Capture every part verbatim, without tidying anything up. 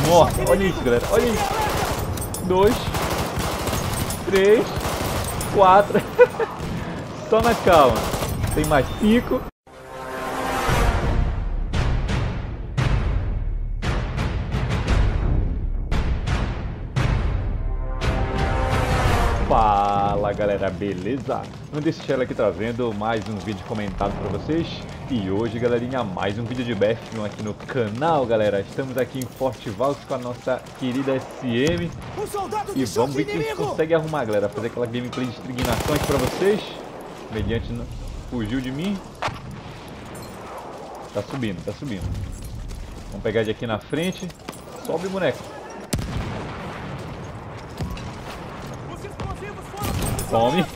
Nossa, olha isso, galera. Olha isso. Dois. Três. Quatro. Só na calma. Tem mais cinco. Fala galera, beleza? Não deixe de aqui trazendo mais um vídeo comentado para vocês. E hoje, galerinha, mais um vídeo de B F um aqui no canal, galera. Estamos aqui em Fortvalks com a nossa querida S M. E vamos ver se a gente consegue arrumar, galera. Fazer aquela gameplay de indignações para vocês. Mediante não fugiu de mim. Tá subindo, tá subindo. Vamos pegar ele aqui na frente. Sobe, boneco. Tome.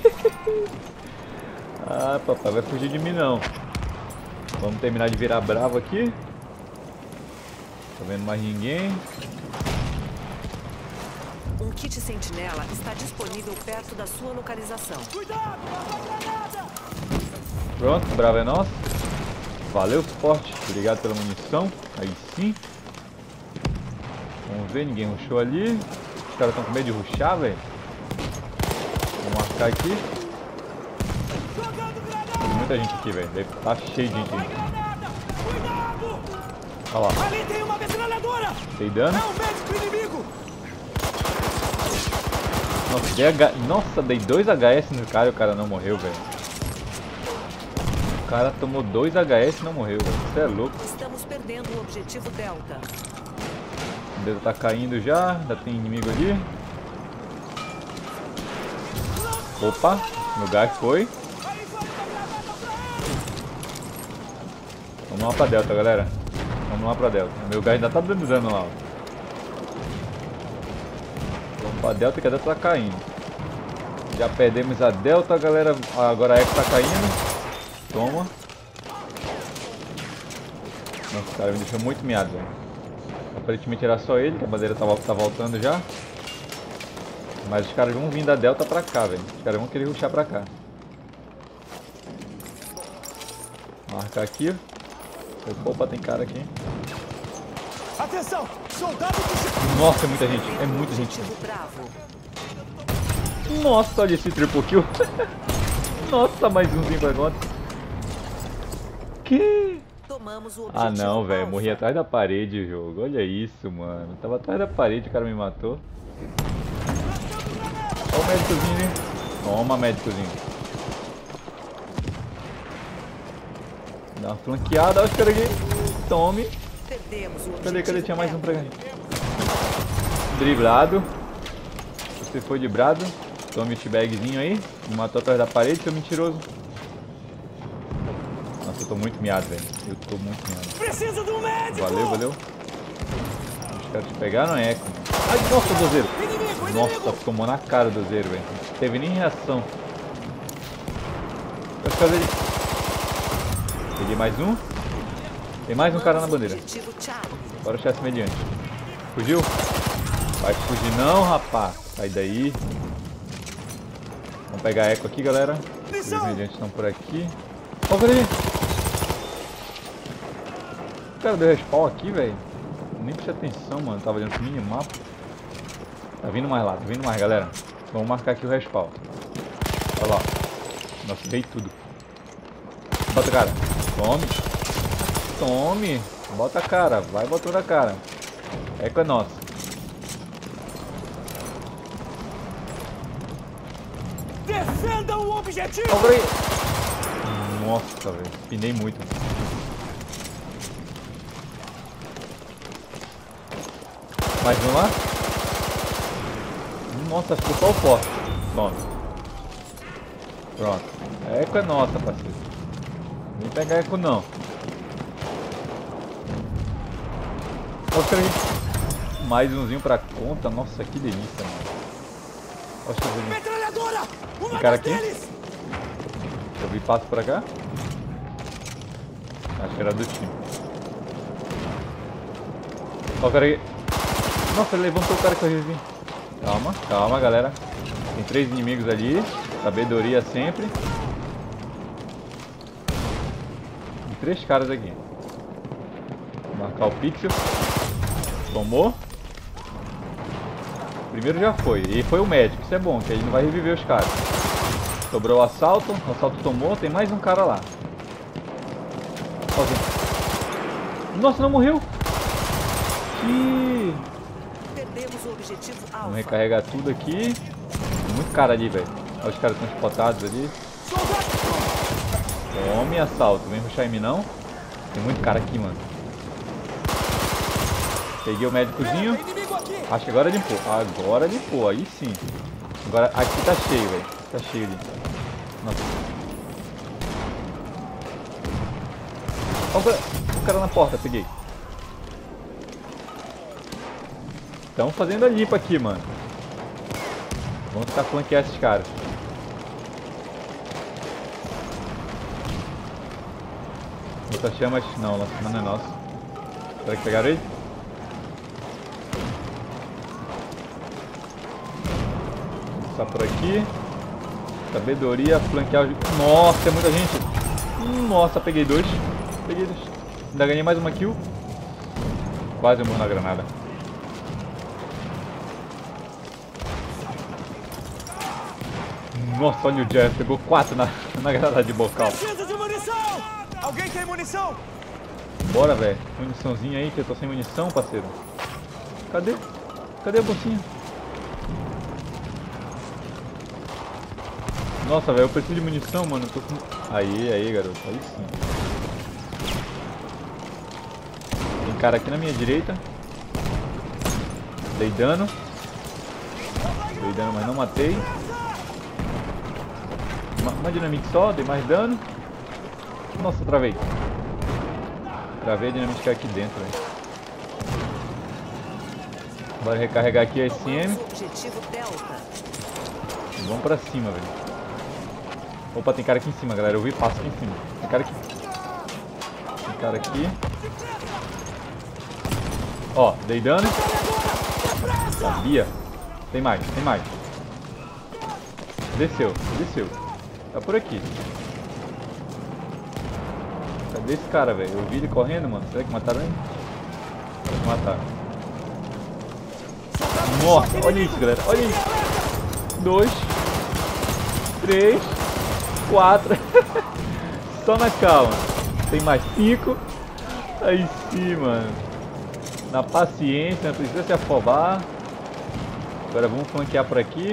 Ah, papai vai fugir de mim não. Vamos terminar de virar bravo aqui. Tá vendo mais ninguém. Um kit sentinela está disponível perto da sua localização. Cuidado, pronto, bravo é nosso. Valeu, suporte. Obrigado pela munição. Aí sim. Vamos ver, ninguém rushou ali. Os caras estão com medo de rushar, velho. Vou marcar aqui. Tem muita gente aqui, velho. Deve estar cheio de gente aqui. Olha lá. Ali tem uma metralhadora. Tem dano? É um médico inimigo. Nossa, dei, H... Nossa, dei dois H S no cara e o cara não morreu, velho. O cara tomou dois H S e não morreu, velho. Você é louco. Estamos perdendo o objetivo Delta. O dedo tá caindo já. Ainda tem inimigo ali. Opa, meu gás foi. Vamos lá pra Delta, galera. Vamos lá pra Delta. Meu gás ainda tá dando dano lá. Ó. Vamos pra Delta que a Delta tá caindo. Já perdemos a Delta, galera. Agora a Echo tá caindo. Toma. Nossa, cara, me deixou muito miado, velho. Aparentemente era só ele, que a bandeira tá, tá voltando já. Mas os caras vão vir da Delta pra cá, velho. Os caras vão querer rushar pra cá. Marcar aqui. Opa, tem cara aqui. Atenção, soldado. Nossa, é muita gente. É muita gente. Nossa, olha esse triple kill. Nossa, mais umzinho pra nós. Que? Ah não, velho. Morri atrás da parede o jogo. Olha isso, mano. Tava atrás da parede, o cara me matou. Olha o médicozinho, hein? Toma, médicozinho. Dá uma flanqueada, olha os caras aqui. Tome. Cadê, cadê? Tinha mais um pra cá. Driblado. Você foi driblado. Tome o t-bagzinho aí. Me matou atrás da parede, seu mentiroso. Nossa, eu tô muito miado, velho. Eu tô muito miado. Preciso de um médico. Valeu, valeu. Os caras te pegaram, é eco. Ai, nossa, dozeiro. Nossa, tomou na cara do zero, velho. Não teve nem reação. Vai ficar dele. Peguei mais um. Tem mais um cara na bandeira. Bora achar esse mediante. Fugiu? Vai fugir não, rapaz. Sai daí. Vamos pegar a eco aqui, galera. Os mediantes estão por aqui. Ó, oh, ali. O cara deu respawn aqui, velho. Nem prestei atenção, mano. Tava olhando pro minimapa. Tá vindo mais lá, tá vindo mais, galera. Vamos marcar aqui o respawn. Olha lá. Nossa, veio tudo. Bota a cara. Tome. Tome. Bota a cara. Vai botando a cara. Eco é nosso. Defenda o objetivo. Nossa, velho. Pinei muito. Mais um lá. Nossa, ficou só o forte. Pronto. Pronto. A eco é nossa, parceiro. Não vem pegar eco não. Olha aí. Mais umzinho pra conta. Nossa, que delícia, mano. Metralhadora! Tem cara aqui. Eu vi passo pra cá. Acho que era do time. Olha o cara aí. Nossa, ele levantou o cara que eu revi. Calma, calma, galera. Tem três inimigos ali. Sabedoria sempre. E três caras aqui. Vou marcar o pixel. Tomou. Primeiro já foi. E foi o médico. Isso é bom, que aí não vai reviver os caras. Sobrou o assalto. O assalto tomou. Tem mais um cara lá. Nossa, não morreu. Ih. Perdemos o objetivo alfa. Vamos recarregar tudo aqui. Tem muito cara ali, velho. Olha os caras estão spotados ali. Tome assalto. Vem rushar em mim não. Tem muito cara aqui, mano. Peguei o médicozinho. Acho que agora limpou. Agora limpou. Aí sim. Agora aqui tá cheio, velho. Tá cheio ali. Nossa. Olha o cara na porta. Peguei. Estão fazendo a limpa aqui, mano. Vamos tentar flanquear esses caras. Outra chamas. Não, nossa, não é nosso. Será que pegaram ele? Vou passar por aqui. Sabedoria, flanquear os... Nossa, é muita gente. Hum, nossa, peguei dois. Peguei dois. Ainda ganhei mais uma kill. Quase eu morro na granada. Nossa, olha o Jeff, pegou quatro na, na granada de bocal. Precisa de munição! Alguém tem munição? Bora, velho. Muniçãozinha aí, que eu tô sem munição, parceiro. Cadê? Cadê a bolsinha? Nossa, velho, eu preciso de munição, mano. Eu tô com... Aí, aí, garoto. Aí sim. Tem cara aqui na minha direita. Dei dano. Dei dano, mas não matei. Uma, uma dinamite só, dei mais dano. Nossa, travei. Travei a dinamite que é aqui dentro, velho. Bora recarregar aqui a S M. Objetivo Delta. E vamos pra cima, velho. Opa, tem cara aqui em cima, galera. Eu vi passo aqui em cima. Tem cara aqui. Tem cara aqui. Ó, dei dano. Sabia. Tem mais, tem mais. Desceu, desceu. Tá por aqui. Cadê esse cara, velho? Eu vi ele correndo, mano. Será que mataram ele? Será que mataram? Nossa, olha isso, galera. Olha isso. Dois. Três. Quatro. Só na calma. Tem mais cinco. Aí sim, mano. Na paciência, não precisa se afobar. Agora vamos flanquear por aqui.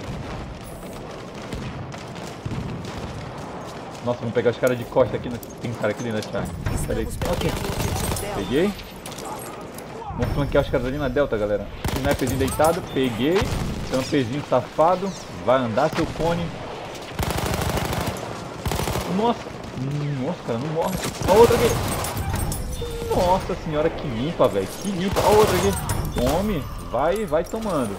Nossa, vamos pegar os caras de costa aqui. Tem um cara aqui dentro da chave. Peraí. Ok. Peguei. Vamos flanquear os caras ali na delta, galera. Sniperzinho deitado. Peguei. Campezinho safado. Vai andar seu cone. Nossa. Nossa, cara, não morre. Olha outra aqui. Nossa senhora, que limpa, velho. Que limpa. Olha outra aqui. Tome. Vai, vai tomando.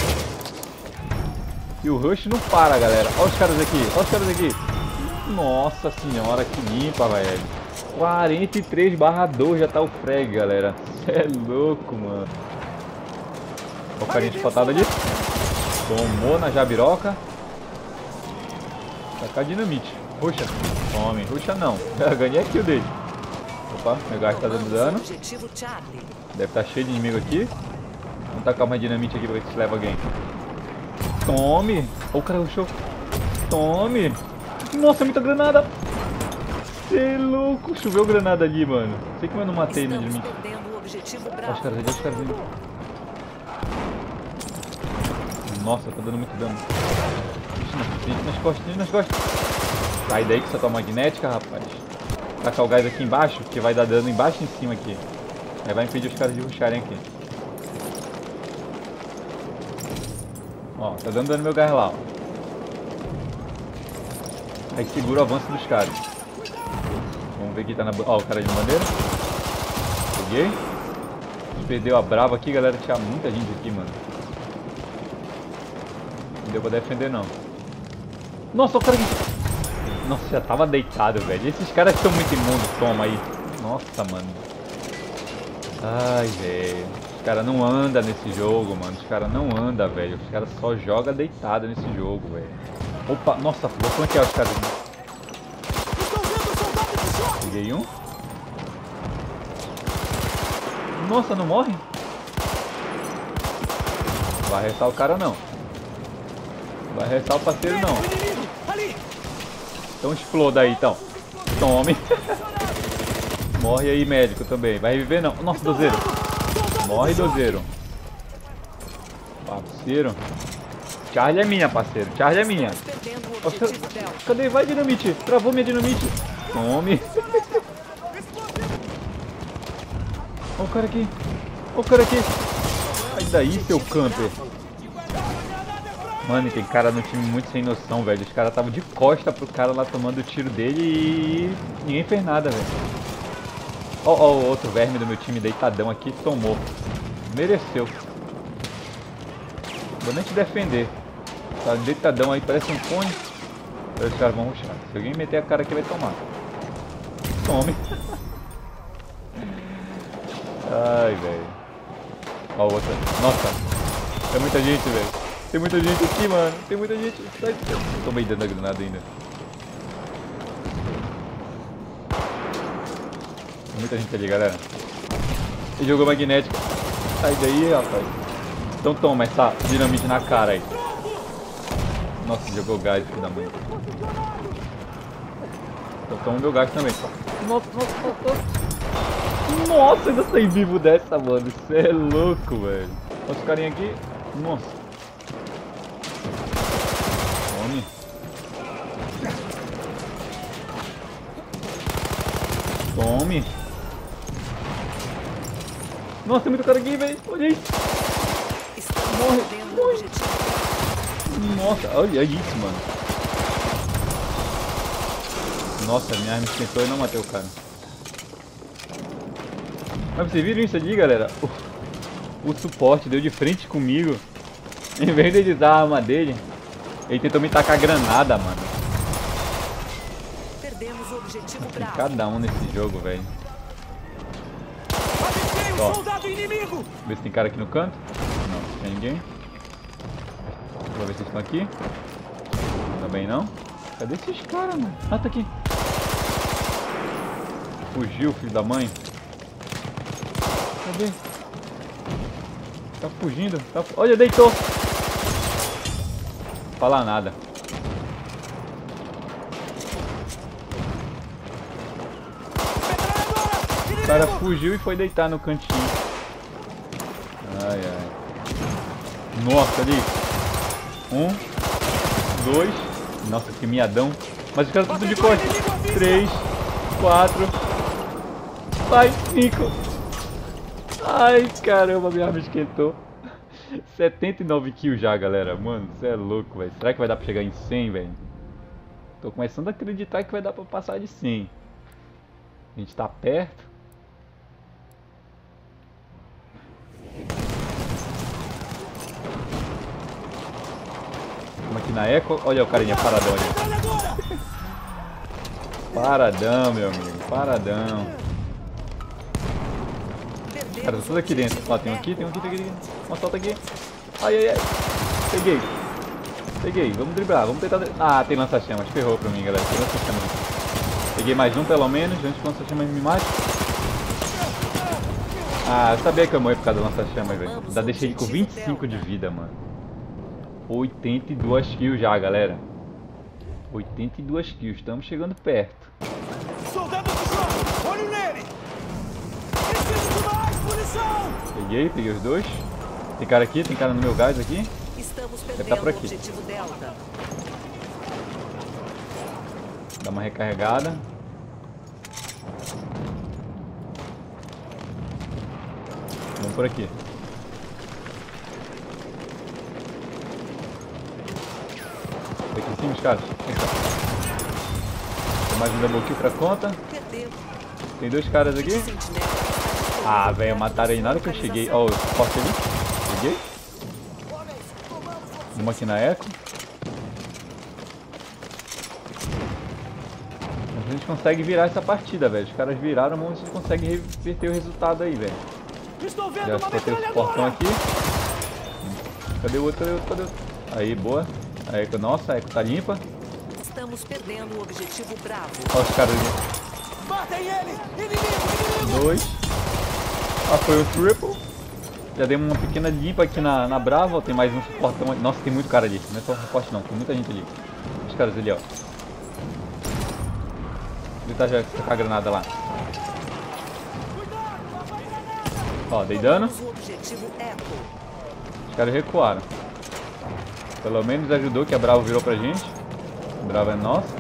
E o rush não para, galera. Olha os caras aqui. Olha os caras aqui. Nossa senhora, que limpa, velho. quarenta e três barra dois já tá o frag, galera. Cê é louco, mano. Olha o carinha de patada ali. Tomou na jabiroca. Tacar dinamite. Ruxa. Tome. Ruxa não. Eu ganhei a kill dele. Opa, meu gás tá dando dano. Deve estar cheio de inimigo aqui. Vamos tacar uma dinamite aqui pra ver se leva alguém. Tome. Olha o cara rushou. Tome. Nossa, muita granada. Cê é louco. Choveu granada ali, mano. Sei que eu não matei no dinamite. Olha os caras ali, olha os caras ali. Nossa, tá dando muito dano. Gente nas costas, gente nas costas. Sai daí que você tá magnética, rapaz. Tacar o gás aqui embaixo, que vai dar dano embaixo e em cima aqui. Aí vai impedir os caras de rusharem aqui. Ó, tá dando dano no meu gás lá, ó. Aí segura o avanço dos caras. Vamos ver quem tá na... Ó, o cara de bandeira. Peguei. Perdeu a brava aqui, galera. Tinha muita gente aqui, mano. Não deu pra defender, não. Nossa, o cara aqui. Nossa, já tava deitado, velho. Esses caras são muito imundos. Toma aí. Nossa, mano. Ai, velho. Os caras não andam nesse jogo, mano. Os caras não andam, velho. Os caras só jogam deitado nesse jogo, velho. Opa, nossa, vou flanquear os caras. Peguei um. Nossa, não morre? Vai arrastar o cara não. Vai arrastar o parceiro não. Então exploda aí então. Tome. Morre aí, médico também. Vai reviver não. Nossa, dozeiro. Morre, dozeiro. Parceiro. Charge é minha, parceiro. Charge é minha. Nossa, cadê? Vai, dinamite. Travou minha dinamite. Tome. Olha o cara aqui. Olha o cara aqui. Sai daí, seu camper. Mano, tem cara no time muito sem noção, velho. Os caras estavam de costa pro cara lá tomando o tiro dele e ninguém fez nada, velho. Ó, ó, o outro verme do meu time deitadão aqui tomou. Mereceu. Vou nem te defender. Tá deitadão aí, parece um cone. Os caras vão rushar. Se alguém meter a cara aqui, vai tomar. Tome. Ai, velho. Ó, o outro. Nossa. Tem muita gente, velho. Tem muita gente aqui, mano. Tem muita gente. Sai. Tomei dano da granada ainda. Tem muita gente ali, galera. E jogou magnética. Sai daí, rapaz. Então toma essa dinamite na cara aí. Nossa, jogou gás, filho da mãe. Então toma meu gás também. Nossa, nossa, nossa. Nossa, ainda saí vivo dessa, mano. Você é louco, velho. Olha os carinha aqui. Nossa. Tome. Tome. Nossa, tem muito cara aqui, velho. Olha isso. Morre. Morre. Nossa, olha isso, mano. Nossa, minha arma esquentou e não matei o cara. Mas vocês viram isso ali, galera? O, o suporte deu de frente comigo. Em vez de ele usar a arma dele, ele tentou me tacar granada, mano. Perdemos o objetivo Tem cada um nesse jogo, velho. Ó, ver se tem cara aqui no canto. Não, não tem ninguém. Vou ver se estão aqui. Também não. Cadê esses caras, mano? Ah, tá aqui. Fugiu, filho da mãe. Cadê? Tá fugindo. Tá... Olha, deitou. Falar nada. O cara fugiu e foi deitar no cantinho. Ai, ai. Nossa, ali. Um, dois. Nossa, que miadão. Mas os caras estão tudo de costas. Três, quatro. Vai, cinco. Ai, caramba, minha arma esquentou. setenta e nove kills já, galera. Mano, você é louco, velho. Será que vai dar pra chegar em cem, velho? Tô começando a acreditar que vai dar pra passar de cem. A gente tá perto. Vamos aqui na Eco. Olha o carinha paradão ali. Paradão, meu amigo. Paradão. Cara, tá tudo aqui dentro. Ó, tem um aqui, tem um aqui, tem um aqui. Uma solta aqui. Ai, ai, ai. Peguei. Peguei. Vamos driblar. Vamos tentar... Ah, tem lança-chamas. Ferrou pra mim, galera. Tem lança-chamas. Peguei mais um, pelo menos. Antes que o lança-chamas me mate. Ah, eu sabia que eu morri por causa do lança-chamas, velho. Ainda deixei ele com vinte e cinco de vida, mano. oitenta e duas kills já, galera. oitenta e duas kills. Estamos chegando perto. Soldado do jogo! Olho nele! Preciso de mais munição! Peguei, peguei os dois. Tem cara aqui, tem cara no meu gás aqui. Estamos Deve perdendo tá por o aqui. objetivo Delta. Dá uma recarregada. Vamos por aqui. Aqui em cima, os caras. Tem mais um double kill pra conta. Tem dois caras aqui. Ah, velho, mataram aí na hora que eu cheguei. Ó, o suporte ali. Peguei. Uma aqui na Eco. A gente consegue virar essa partida, velho. Os caras viraram, mas a gente consegue reverter o resultado aí, velho. Já botei o suportão aqui. Cadê o outro? Cadê o outro? Cadê o outro? Aí, boa. A Eco, nossa, a Eco tá limpa. Estamos perdendo o objetivo Bravo. Olha os caras ali. Matem ele! Inimigo, inimigo! Dois. Ah, foi o triple. Já dei uma pequena limpa aqui na, na Brava, ó, tem mais um suportão. Nossa, tem muito cara ali, não é só um suporte não, tem muita gente ali. Os caras ali, ó. Ele tá já com a granada lá. Ó, dei dano. O objetivo Echo. Os caras recuaram. Pelo menos ajudou que a Bravo virou pra gente. A Bravo é nossa.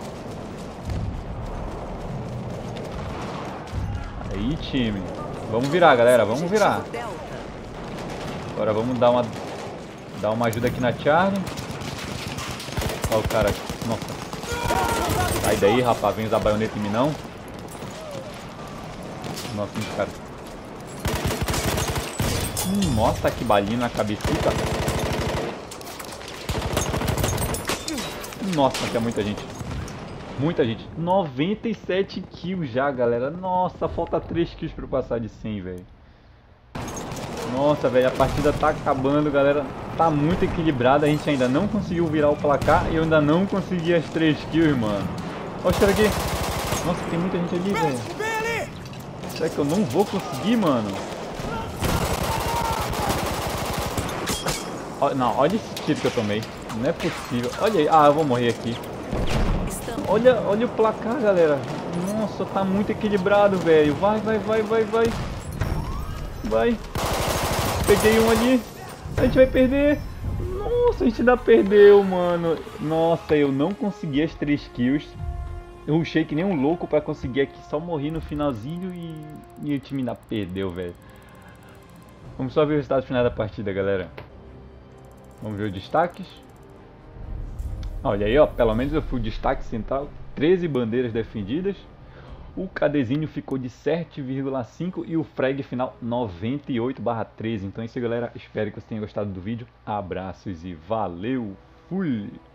Aí, time. Vamos virar, galera, vamos virar. Agora vamos dar uma dar uma ajuda aqui na Charlie. Ó o cara, nossa. Sai daí, rapaz, vem usar baioneta em mim não. Nossa, esse cara. Hum, nossa, que balinha na cabecita. Nossa, aqui é muita gente. Muita gente. noventa e sete kills já, galera. Nossa, falta três kills pra eu passar de cem, velho. Nossa, velho, a partida tá acabando, galera. Tá muito equilibrada. A gente ainda não conseguiu virar o placar e eu ainda não consegui as três kills, mano. Olha os caras aqui. Nossa, tem muita gente ali, velho. Será que eu não vou conseguir, mano? Ó, não, olha esse tiro que eu tomei. Não é possível. Olha aí. Ah, eu vou morrer aqui. Olha, olha o placar, galera. Nossa, tá muito equilibrado, velho. Vai, vai, vai, vai, vai. Vai. Peguei um ali. A gente vai perder. Nossa, a gente ainda perdeu, mano. Nossa, eu não consegui as três kills. Eu rushei que nem um louco pra conseguir aqui. Só morri no finalzinho e, e o time ainda perdeu, velho. Vamos só ver o resultado final da partida, galera. Vamos ver os destaques. Olha aí, ó, pelo menos eu fui o destaque central, treze bandeiras defendidas. O cadezinho ficou de sete vírgula cinco e o frag final noventa e oito barra treze. Então é isso aí, galera. Espero que vocês tenham gostado do vídeo. Abraços e valeu! Fui!